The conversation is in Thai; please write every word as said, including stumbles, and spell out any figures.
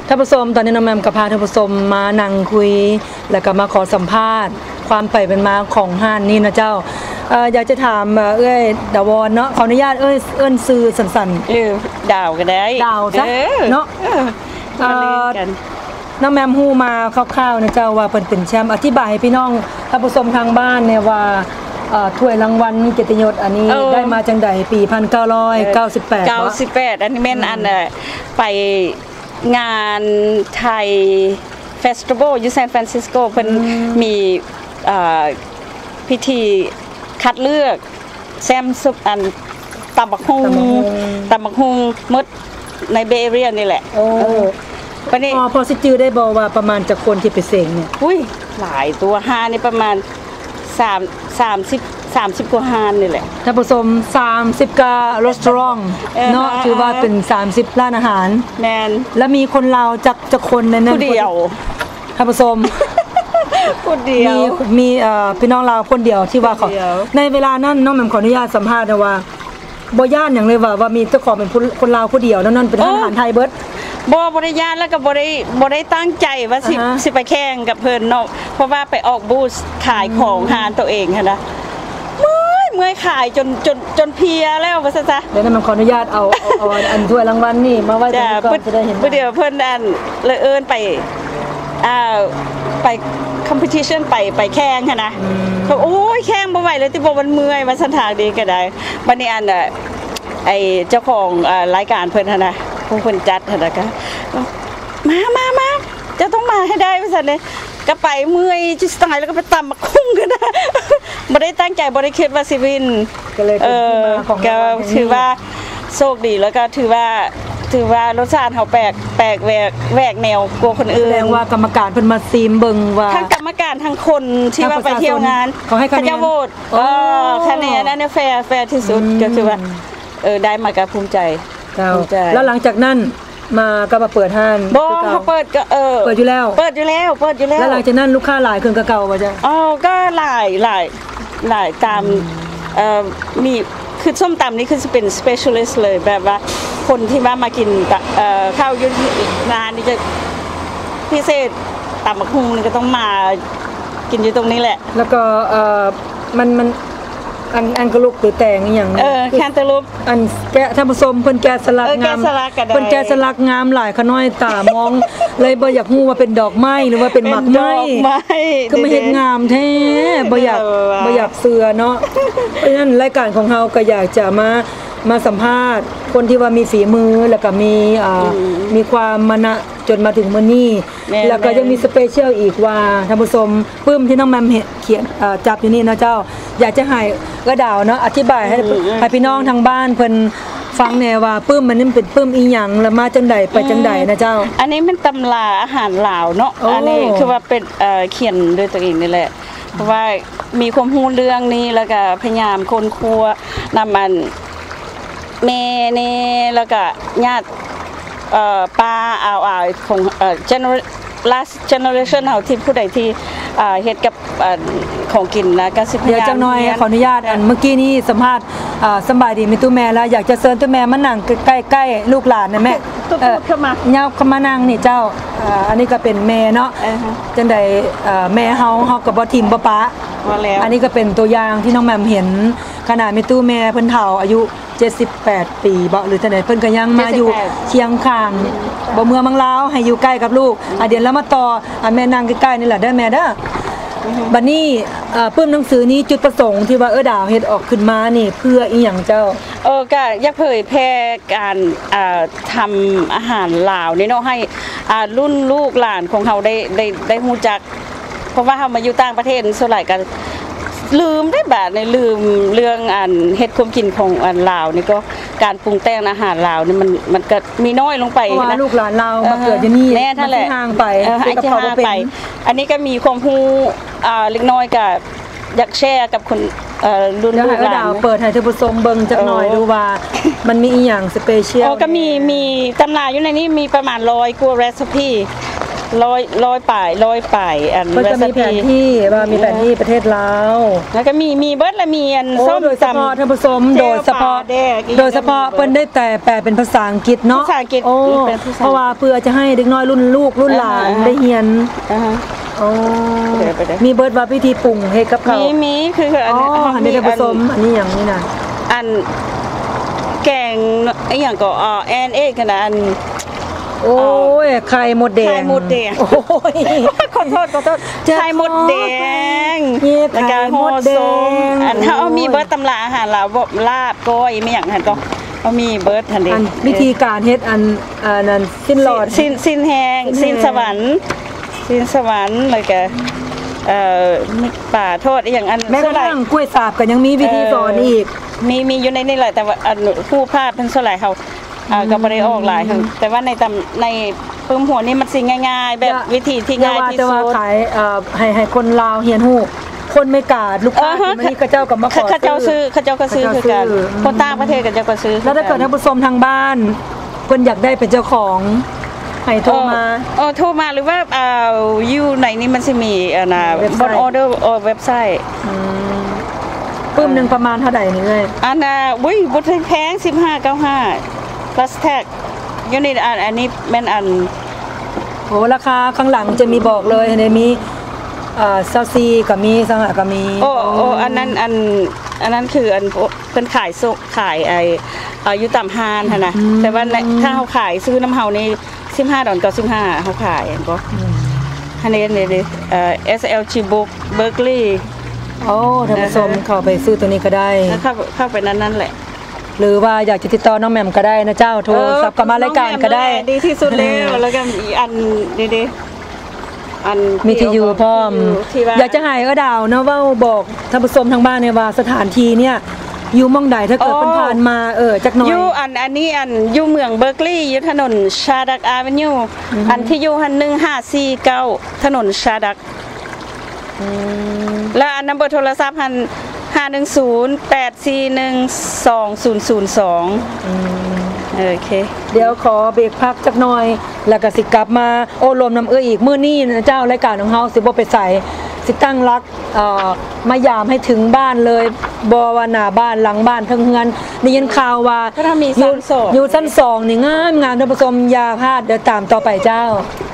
ท่านผู้ชมตอนนี้น้องแมมกับพาท่านผู้ชมมานั่งคุยแล้วก็มาขอสัมภาษณ์ความไปเป็นมาของห้านนี่นะเจ้าเอ่ออยากจะถามเอ้ยดาวอนเนาะขออนุญาตเอ้ยเอิ้นชื่อสั้นๆเออดาวก็ได้ดาวซะเนาะเออน้องแมมฮู้มาคร่าวๆนะเจ้าว่าเพิ่นเป็นแชมป์อธิบายให้พี่น้องท่านผู้ชมทางบ้านเนี่ยว่าเอ่อถ้วยรางวัลเกียรติยศอันนี้ได้มาจังใดปีหนึ่งพันเก้าร้อยเก้าสิบแปดเก้าสิบแปดอันนี้แม่นอันน่ะไปงานไทยเฟสติวัลอยู่ซานฟรานซิสโกเพิ่นมีเอ่อพิธีคัดเลือกแซมซุปอันตำบักฮุงตำบักฮุงมดในเบเรียนี่แหละโอ้ปานนี้พอสิจื้อได้บ่ว่าประมาณจักคนที่ไปเสงเนี่ยอุ้ยหลายตัวห้านี่ประมาณสาม สามสิบ สามสิบกว่าห้านนี่แหละท่านผู้ชมสามสิบกว่าร้านเนาะถือว่าเป็นสามสิบร้านอาหารแม่นแล้วมีคนลาวจักจักคนในนั้นผู้เดียวท่านผู้ชมคนเดียวมีมีเอ่อพี่น้องลาวคนเดียวที่ว่าเขาในเวลานั้นน้องแหม่มขออนุญาตสัมภาษณ์นะว่าบ่ย่านหยังเลยว่าว่ามีเจ้าของเป็นคนลาวผู้เดียวนั่นเป็นทหารไทยเบิดบ่บ่ได้ย่านแล้วก็บ่ได้บ่ได้ตั้งใจว่าสิสิไปแข่งกับเพิ่นเนาะเพราะว่าไปออกบูธขายของหานตัวเองหั่นนะเมื่อยเมื่อยขายจนจนจนเพียแล้วว่าซะซะเดี๋ยวน้องแหม่มขออนุญาตเอาเอาอันถ้วยรางวัลนี่มาไว้ตรงนี้ก่อนจะได้เห็นเดี๋ยวเพิ่นอันเลยเอิ้นไปอ่าไปคอมเพทิชันไปไปแข่งหั่นนะโอ้ยแข่งบ่ไหวเลยที่บ่มันเมื่อยว่าสันทางดีก็ได้บัดนี้อันน่ะไอ้เจ้าของอ่ารายการเพิ่นหั่นน่ะผู้เพิ่นจัดหั่นน่ะก็มามามาจะต้องมาให้ได้ว่าซั่นเลยก็ไปเมื่อยจิตายแล้วก็ไปตำบักหุ่งกันนะบ่ได้ตั้งใจบ่ได้คิดว่าสิวินก็เลยเป็นที่มาของก็ถือว่าโชคดีแล้วก็ถือว่าถือว่ารสชาติเขาแปลกแปลกแหวกแหวกแนวกว่าคนอื่นแสดงว่ากรรมการเพิ่นมาซีมเบิ่งว่าทั้งกรรมการทั้งคนที่ว่าไปเที่ยวงานเขาให้คะแนนโหวตเออคะแนนนั้นแฟร์แฟร์ที่สุดก็คือว่าเออได้มาก็ภูมิใจภูมิใจแล้วหลังจากนั้นมาก็มาเปิดห้างบ่เขาเปิดก็เออเปิดอยู่แล้วเปิดอยู่แล้วเปิดอยู่แล้วแล้วหลังจากนั้นลูกค้าหลายขึ้นกว่าเก่าบ่จ๊ะอ๋อก็หลายหลายหลายตามเอ่อมีคือส้มตำนี่คือจะเป็น specialist เลยแบบว่าคนที่ว่ามากินเอ่อข้าวยุ่นงานนี่จะพิเศษตำบักหุ่งนี่ก็ต้องมากินอยู่ตรงนี้แหละแล้วก็เอ่อมันมันอันอันกระลุกหรือแต่งอีหยังเออแคนตาลูปอันแกะท่านผู้ชมเพิ่นแกะสลักงามเพิ่นแกะสลักงามหลายขน้อยตามองเลยบ่อยากฮู้ว่าเป็นดอกไม้หรือว่าเป็นหมากไม้ก็มาเฮ็ดงามแท้บ่อยากบ่อยากเสือเนาะเพราะฉะนั้นรายการของเฮาก็อยากจะมามาสัมภาษณ์คนที่ว่ามีฝีมือแล้วก็มีอ่ามีความมณะจนมาถึงมื้อนี้แล้วก็ยังมีสเปเชียลอีกว่าท่านผู้ชมปึ้มที่น้องแมมเขียนอ่าจับอยู่นี่นะเจ้าอยากจะให้กระดาวเนาะอธิบายให้ให้พี่น้องทางบ้านเพิ่นฟังแน่ว่าปึ้มมันนี่เป็นปึ้มอีหยังแล้วมาจังได๋ไปจังได๋นะเจ้าอันนี้มันตำราอาหารลาวเนาะอันนี้คือว่าเป็นเอ่อเขียนด้วยตัวเองนี่แหละเพราะว่ามีความรู้เรื่องนี้แล้วก็พยายามคนครัวนำมันแม่นี่แล้วก็ญาติเอ่อป้าเอาอ่าของเอ่อ general last generation เฮาที่ผู้ใดที่อ่าเฮ็ดกับของกินนะก็สิพยายามเดี๋ยวจังหน่อยขออนุญาตอันเมื่อกี้นี้สัมภาษณ์อ่าสบายดีมีตู้แม่แล้วอยากจะเชิญตู้แม่มานั่งใกล้ๆลูกหลานนะแม่เออเข้ามาญาติเข้ามานั่งนี่เจ้าอ่าอันนี้ก็เป็นแม่เนาะจังได๋เอ่อแม่เฮาเฮาก็บ่ทิ่มบ่ปะอันนี้ก็เป็นตัวอย่างที่น้องแหม่มเห็นขนาดมีตู้แม่เพิ่นเฒ่าอายุเจ็ดสิบแปดปีบ่หรือจังได๋เพิ่นก็ยังมาอยู่เคียงข้างบ่เมืองมังลาวให้อยู่ใกล้กับลูกอ่ะเดี๋ยวเรามาต่ออ่ะแม่นั่งใกล้ๆนี่แหละเด้อแม่เด้อบัดนี้เอ่อปึ้มหนังสือนี้จุดประสงค์ที่ว่าเออดาวเฮ็ดออกขึ้นมานี่เพื่ออีหยังเจ้าเออก็อยากเผยแพร่การอ่าทำอาหารลาวนี่เนาะให้อ่ารุ่นลูกหลานของเฮาได้ได้ได้ฮู้จักเพราะว่าเฮามาอยู่ต่างประเทศส่วนหลายก็ลืมได้บาดในลืมเรื่องอันเฮ็ดความกินของอันลาวนี่ก็การปรุงแต่งอาหารลาวนี่มันมันก็มีน้อยลงไปนะลูกหลานลาวมาเกิดอยู่นี่แน่ท่านแหละห่างไปให้จะห่างไปอันนี้ก็มีความรู้อ่าเล็กน้อยก็อยากแชร์กับคนเอ่อรุ่นลูกหลานเปิดให้ท่านผู้ชมเบิ่งจักหน่อยดูว่ามันมีอีหยังสเปเชียลอ๋อก็มีมีตำราอยู่ในนี้มีประมาณร้อยกว่าเรซิปีร้อยร้อยป่ายร้อยป่ายอันมันจะมีแผนที่ว่ามีแผนที่ประเทศลาวแล้วก็มีมีเบิร์ดและมีอันโอ้ส้มโดยเฉพาะท่านผู้ชมโดยเฉพาะโดยเฉพาะเพิ่นได้แต่แปลเป็นภาษาอังกฤษเนาะภาษาอังกฤษโอ้เป็นภาษาเพราะว่าเพื่อจะให้เด็กน้อยรุ่นลูกรุ่นหลานอ่าฮะได้เรียนอ่าฮะอ๋อเดี๋ยวไปเดี๋ยวมีเบิร์ดว่าพิธีปรุงเฮ็ดกับเขามีมีคือคืออัอ๋นออันนี้ท่านผู้ชมอันนี้อย่างนี้น่ะอันแกงไอ้อย่างก็อ่าแอนเอ็กกันนะอันโอ้ยไข่มดแดงไข่มดแดงโอ้ยขอโทษขอโทษจะไข่มดแดงนี่แล้วก็ไข่โฮมดแดงอันถ้าเอามีเบิร์ดตำราอาหารลาวบ่ลาบก้อยไม่อย่างนั้นก็เอามีเบิร์ดทันเดีอันวิธีการเฮ็ดอันอันนั้นสิ้นหลอดสิ้นสิ้นแห้งสิ้สิ้นนแห้งสวรรค์สิ้นสวรรค์แล้วก็เอ่อป่าโทษอีกอย่างอันแม้กระทั่งกล้วยสาบก็ยังมีวิธีสอนอีกมีมีอยู่ในนี่แหละแต่ว่าอันผู้ภาพเป็นส่วนหลายเขาอ่าก็บ่ได้ออกหลายค่ะแต่ว่าในตำในปึ้มหัวนี่มันสิง่ายๆ แบบวิธีที่ง่ายที่แต่สุว่าดขายเอ่อให้ให้คนลาวเฮียนฮู้คนไม่กล้าลูกค้าที่มานี่ก็เจ้าก็มาขอเขาเจ้าซื้อเขาเจ้าก็ซื้อคือกันเขาเจ้าซื้อคนต่างประเทศก็เจ้าก็ซื้อแล้วถ้าเกิดท่านผู้ชมทางบ้านเพิ่นอยากได้เป็นเจ้าของให้โทรมาเออโทรมาหรือว่าอ่าอยู่ในนี้มันสิมีอ่านะเว็บไซบต์นออเดอร์เว็บไซต์อืมปึ้มหนึงประมาณเท่าใดนี่เอ้ยอันน่ะอุ้ยบ่แพงสิบห้าเก้าห้า plus tax อยู่นี่อันอันนี้แม่นอันโหราคาข้างหลังจะมีบอกเลยในมีเอ่อซาซีก็มีสังหะก็มีโอ้โอ้อันนั้นอันอันนั้นคืออันเพิ่นขายสุขายไอ้อาอยู่ตามห้านหั่นน่ะแต่ว่าในถ้าเฮาขายซื้อน้ำเฮานี่สิบห้าดอลลาร์กับสิบห้าเฮาขายอันบ่อันนี้นี่ดิเอ่อ เอส แอล จี Book Berkeley โอ้ท่านผู้ชมเข้าไปซื้อตัวนี้ก็ได้แล้วเข้าเข้าไปนั้นนั่นแหละหรือว่าอยากจะติดต่อน้องแหม่มก็ได้นะเจ้าโทรศัพท์กลับมารายการก็ได้น้องแหม่มนั่นแหละดีที่สุดแล้วแล้วก็อีกอันดีๆอันมีที่อยู่พร้อมที่ว่าอยากจะให้ก็ดาวนะว่าบอกท่านผู้ชมทางบ้านเนี่ยว่าสถานที่เนี่ยอยู่หม่องใดถ้าเกิดอ๋อเพิ่นผ่านมาเออจักหน่อยอยู่อันอันนี้อันอยู่เมืองเบอร์กลีย์อยู่ถนนชาดักอาเวนิวอันที่อยู่หันหนึ่งห้าสี่เก้าถนนชาดักและอันนัมเบอร์โทรศัพท์หันห้าหนึ่งศูนย์แปดสี่หนึ่งสองศูนย์ศูนย์สองโอเคเดี๋ยวขอเบรกพักจักหน่อยแล้วก็สิกลับมาโอ้รวมน้ำเอื้ออีกมื้อนี้นะเจ้ารายการของเฮาสิบ่ไปใส่สิตั้งรักเอ่อมายามให้ถึงบ้านเลยบ่ว่าหน้าบ้านหลังบ้านเทั้งเฮือนได้ยินข่าวว่าก็ถ้ามีอยู่ชั้นสองอยู่ชั้นสองนี่งามงามท่านผู้ชมอย่าพลาดเดี๋ยวตามต่อไปเจ้าโ